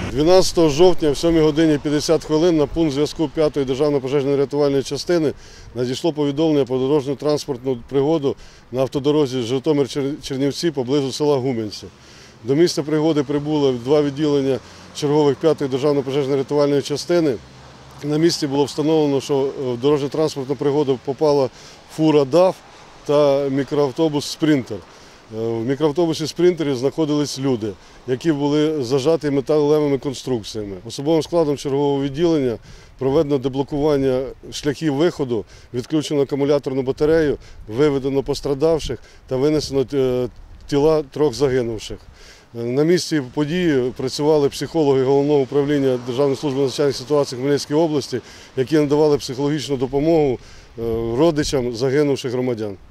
12 жовтня в 7 годині 50 хвилин на пункт зв'язку 5-ї державної пожежно-рятувальної частини надійшло повідомлення про дорожньо-транспортну пригоду на автодорозі Житомир-Чернівці поблизу села Гуменці. До місця пригоди прибули два відділення чергових 5-ї державної пожежно-рятувальної частини. На місці було встановлено, що в дорожньо-транспортну пригоду попала фура ДАФ та мікроавтобус «Спринтер». В мікроавтобусі «Спринтері» знаходились люди, які були зажаті металевими конструкціями. Особовим складом чергового відділення проведено деблокування шляхів виходу, відключено акумуляторну батарею, виведено пострадавших та винесено тіла 3 загинувших. На місці події працювали психологи Головного управління Державної служби надзвичайних ситуацій Хмельницької області, які надавали психологічну допомогу родичам загинувших громадян.